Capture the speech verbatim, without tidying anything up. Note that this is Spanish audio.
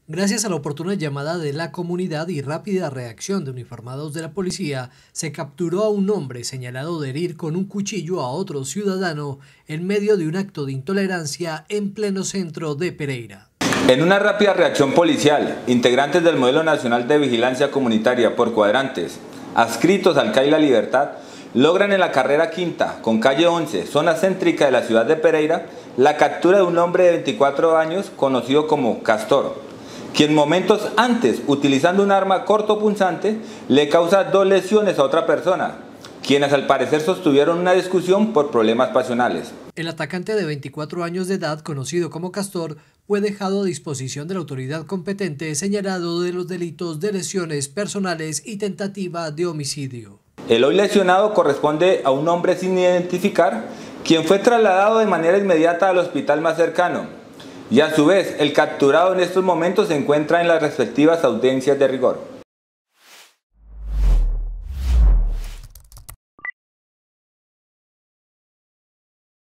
Gracias a la oportuna llamada de la comunidad y rápida reacción de uniformados de la policía, se capturó a un hombre señalado de herir con un cuchillo a otro ciudadano en medio de un acto de intolerancia en pleno centro de Pereira. En una rápida reacción policial, integrantes del Modelo Nacional de Vigilancia Comunitaria por cuadrantes, adscritos al C A I La Libertad, logran en la carrera quinta, con calle once, zona céntrica de la ciudad de Pereira, la captura de un hombre de veinticuatro años conocido como Castor, quien momentos antes, utilizando un arma cortopunzante, le causa dos lesiones a otra persona, quienes al parecer sostuvieron una discusión por problemas pasionales. El atacante de veinticuatro años de edad, conocido como Castor, fue dejado a disposición de la autoridad competente señalado de los delitos de lesiones personales y tentativa de homicidio. El hoy lesionado corresponde a un hombre sin identificar, quien fue trasladado de manera inmediata al hospital más cercano. Y a su vez, el capturado en estos momentos se encuentra en las respectivas audiencias de rigor.